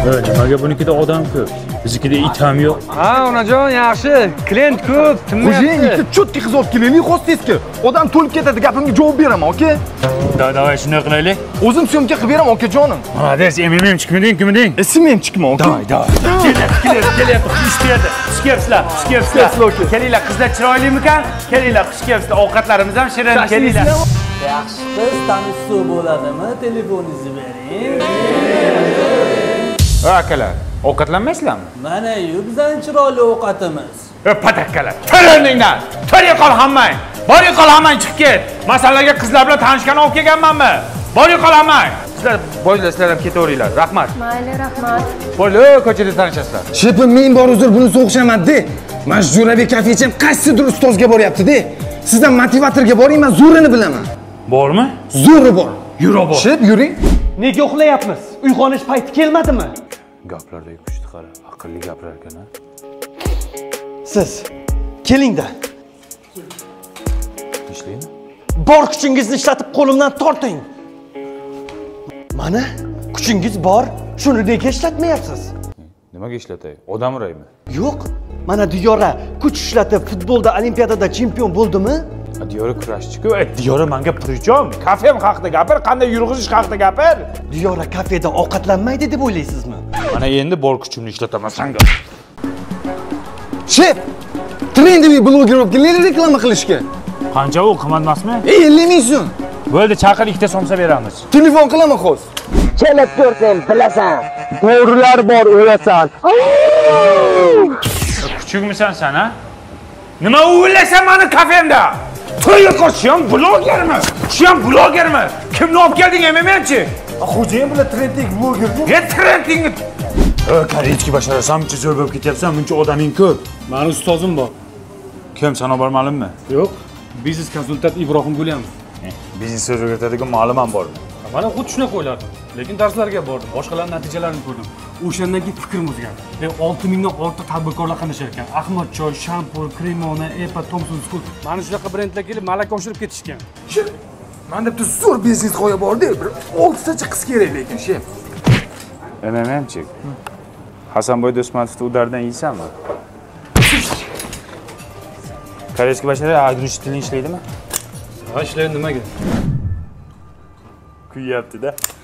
Nimaga bunikida odam ko'p? Biznikida it ham yo'q. Ha, onajon, yaxshi. Klient ko'p, Xo'jayin, ikkita cho'tki qizib olib kelaylik, xostesga. Odam to'lib ketadi, gapimga javob beraman, oke? Davay, shunday qilaylik. O'zim syomka qilib beraman, okajonim. Молодец, MMM chiqmading? Ismim ham chiqma, oke? Davay. Kelyapti, xush keldi. Xush kelibsizlar. Kelinglar, qizlar chiroylimikan? Kelinglar, xush kelibsizlar. Ovqatlarimiz ham shirin, kelinglar. Yaxshi qiz tanishsuv bo'ladimi? Telefoningizni bering. Akalar, ovqatlanmaysizlarmi? Mana-yu bizning chiroyli ovqatimiz. Patakkalar, to'rindingdan. To'rga qol hammang. Boring qol hammang chiqib ket. Masalaga qizlar bilan tanishgan olib kelganmanmi? Boring qol hammang. Sizlar boylar, sizlar ham ketaveringlar. Rahmat. Mayli, rahmat. Boylar, ko'chada tanishasizlar. Shepim, men bor uzr, bunisi o'xshamadi-da. Men Jo'rabek kafecham qaysidir ustozga boryapti-da. Sizdan motivatorga boring, men zo'rini bilaman. Bormi? Zo'ri bor. Yura bor. Shep, yuring. Nega uxlayapmiz? Uyg'onish payti kelmadimi? Gaplardagi kuchni qara, aqlli gapirar ekan-a. Siz kelingda. Ishlaymi? Bor kuchingizni ishlatib qo'limdan torting. Mana, kuchingiz bor, shuni nega ishlatmayapsiz? Nimaga ishlatay? Odam uraymi? Yo'q. Mana Diyora kuch ishlatib futbolda olimpiadada chempion bo'ldimi? Diyora kurashchi-ku. Diyora menga prichom. Kafem haqida gapir, qanday yurg'izish haqida gapir. Diyora kafeda ovqatlanmaydi deb o'ylaysizmi? Mana endi bor kuchimni ishlataman senga. Shep, trendiy bloger bo'lib kelinglar reklama qilishga. Qancha u qimmatmasmi? 50 ming so'm. Bo'ldi, chaqir, ikkita somsa beramiz. Telefon qilaman xo'sh. Kelib ko'rsam bilasan, bo'rilar bor o'lasan. Kuchugmisan sen, ha? Nima o'ylaysan meni kafemda? To'yga qo'shish ham blogermi? Shu ham blogermi? Kimni olib kelding, MMMchi? Xo'jayin bilan trendiy blogerni. Trending. Koreyski basharasanchi zo'r bo'lib ketyapsan, buncha odaming ko'p. Meni ustozim bor. Kim, sana bor ma'lummi? Yo'q, biznes konsultant Ibrohim Gulyamov. Biznes o'rgatadigan ma'lum ham bormi? Mana xuddi shunaqa o'ylardim. Lekin darslarga bordim, boshqalarning natijalarini ko'rdim. O'shandan keyin fikrim o'zgardi. 6000 dan ortiq tadbirkorlar qatnashar ekan. Ahmad choy, shampur, Cremona, Epa, Thompson School. Mana shunaqa brendlar kelib malaka oshirib ketishgan. Menda bitta zo'r biznes g'oya bor-da, bir 6 tacha qiz kerak lekin, shef. MMMchi. Hasanboy Do'stmatovni udardan yeysanmi? Koreyski bashara agrush tilini ishlaydimi? Ha, ishlaydi nimaga? Kuyyapti-da.